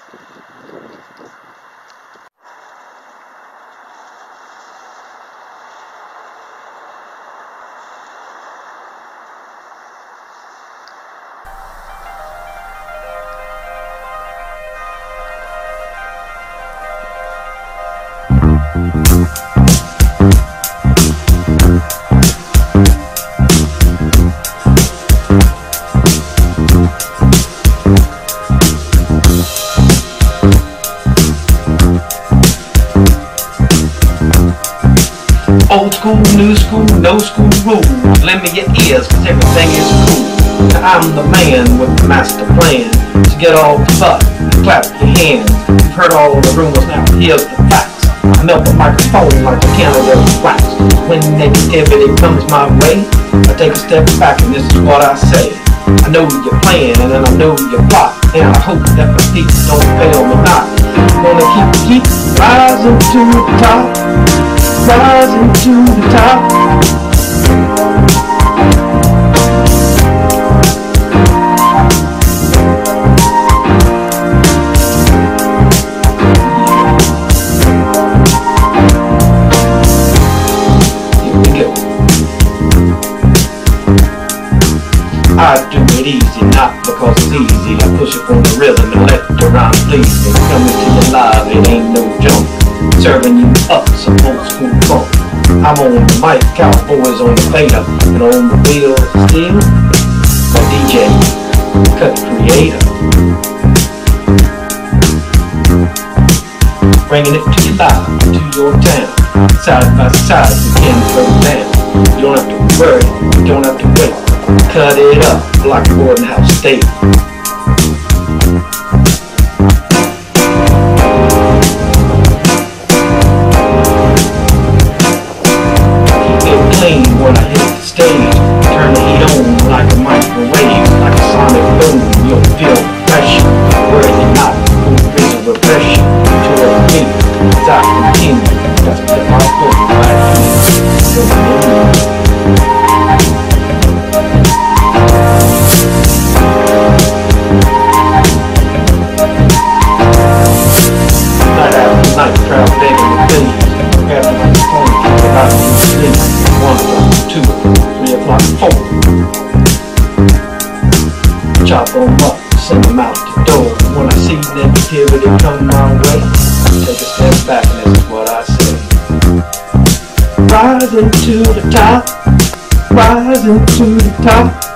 Old school, new school, no school rules. Lend me your ears, cause everything is cool. I'm the man with the master plan to get all the butt, clap your hands. You've heard all the rumors, now here's the facts. I melt the microphone like a candle of wax. When negativity comes my way, I take a step back and this is what I say. I know your plan and I know your plot, and I hope that the feet don't fail me not. Gonna keep rising to the top, rising to the top. I do it easy, not because it's easy. I push it from the rhythm and let the rhyme please me. Coming to you live, it ain't no joke. Serving you up some old school funk. I'm on the mic, cowboys on the fader, and on the wheels of steel, a DJ, cut creator. Bringing it to you live, to your town. Side by side, you can throw down. You don't have to worry, you don't have to wait. Cut it up like a boarding house steak. Keep it clean when I hit the stage. Turn the heat on like a microwave, like a sonic boom. You'll feel the pressure. Where you're not, there's a repression to a beat. As I continue, that's what my foot right here. Night crowd begging the please. Grab the microphone, keep it out to sleep. 1 o'clock, 2, 3 o'clock, 4. Chop them up, send them out the door. When I see negativity come my way, take a step back and this is what I say. Rising to the top, rising to the top.